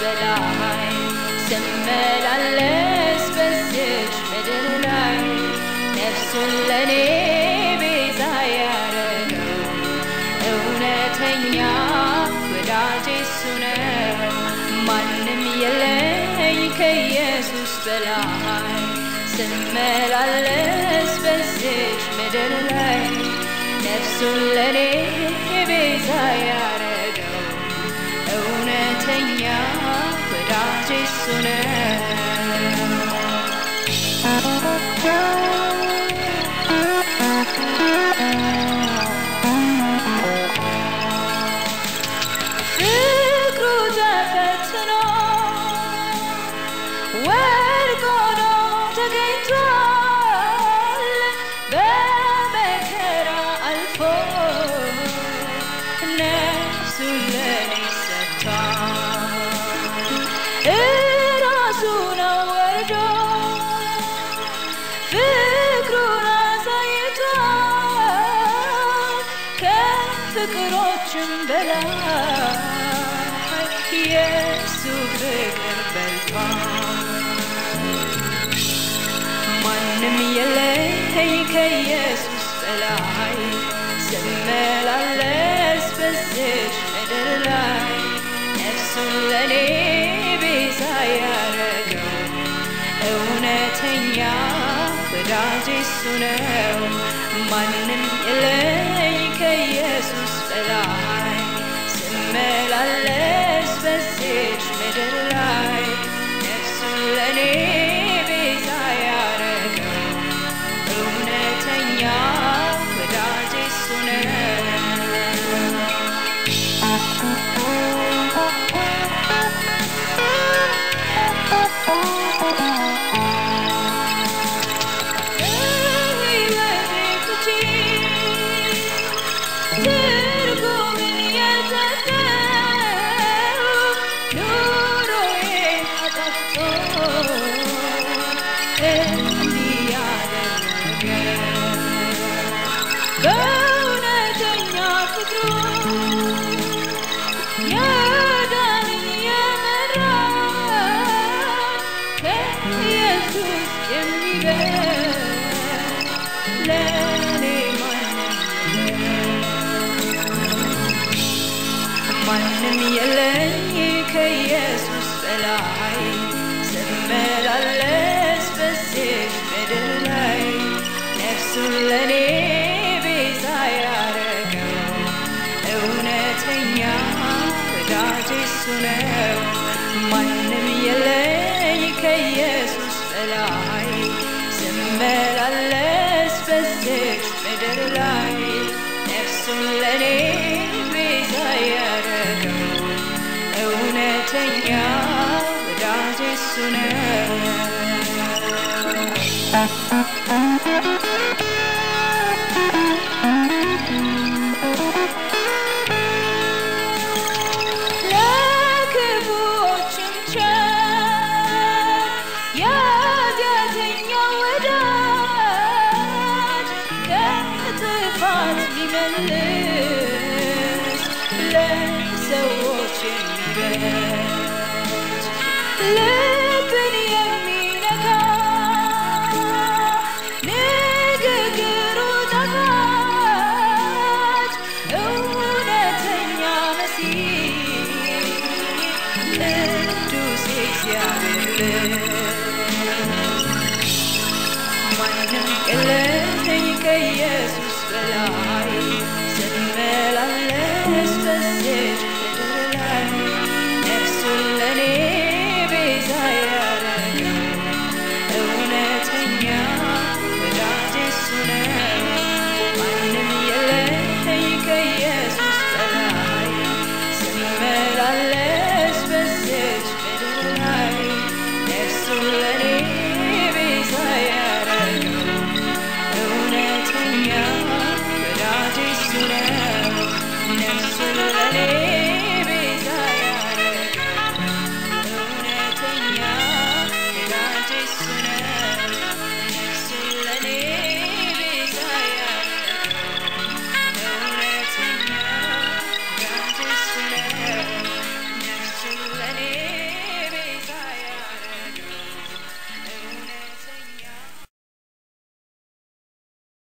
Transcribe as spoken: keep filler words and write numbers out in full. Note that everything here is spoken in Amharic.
በላይ ስመላለስ በዚች ምድር ላይ ነፍሱን ለኔ ቤዛ ያረገው እውነተኛ ወዳጄ እሱ ነው። ማንም የለኝ ከኢየሱስ በላይ ስመላለስ በዚች ምድር ላይ ነፍሱን ለኔ ቤዛ ያረገው እውነተኛ ወዳጄ እሱ ነው። ፍቅሩ ተፈትኖ ወድቆ ነው ተገኝቷል። በመከራ አልፎ ነፍሱን ለኔ ሰጥቷል። እራሱ ነው ወርዶ ፍቅሩን አሳይቷል። ከፍቅሮችም በላይ የእሱ ፍቅር በልጧል። ማንም የለኝ ከኢየሱስ በላይ ስመላለስ በዚች ምድር ላይ ነፍሱን ለኔ ቤዛ ያረገው እውነተኛ ወዳጄ እሱ ነው። ማንም የለኝ ከኢየሱስ በላይ ስመላለስ በዚች ምድር ላይ ነፍሱን ለኔ ቤዛ ያረገው እውነተኛ ወዳጄ እሱ ነው። ትርጉምን የሰጠው ኑሮዬን አጣፍጦ እንዲህ ያደረገው በእውነተኛ ፍቅሩ የዳነኝ የመራኝ ከኢየሱስ የሚበልጥ ለኔ ማንም የለኝ ከኢየሱስ በላይ ስመላለስ በዚች ምድር ላይ ነፍሱን ለኔ ቤዛ ያረገው እውነተኛ ወዳጄ እሱ ነው። ማንም የለኝ ከኢየሱስ በላይ ስመላለስ በዚች ምድር ላይ ነፍሱን ለኔ ቤዛ ያረገው እውነተኛ ወዳጄ እሱ ነው። ለክፉዎችም ቸር የኃጢአተኛ ወዳጅ ከጥፋት ሚመልስ ለሰዎች የሚበጅ